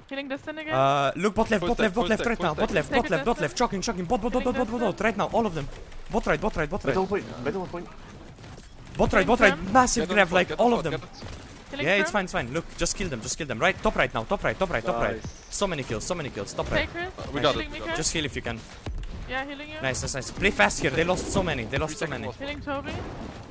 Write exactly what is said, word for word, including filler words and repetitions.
Healing Destin again. Uh, look, bot left, Full bot stack, left, bot full left stack, right full now. stack. Bot left, Take bot it, left, bot Destin. left. Shocking, shocking. Bot, bot, bot, bot, bot, bot, bot. Right now, all of them. Bot right, bot right, bot right. Middle point. Middle point. Bot right, bot right. Get Massive Get on grab, the like spot, all get of on them. the spot, Healing Yeah, it's from. fine, it's fine. Look, just kill them, just kill them. Right, top right now, top right, top right, top right. Nice. So many kills, so many kills. Top right. Sacred. get it. We Nice. got it. Healing we me, got it. Just heal if you can. Yeah, healing you. Nice, nice, nice. Play fast here. They lost so many. They lost so Three many. seconds Healing Toby.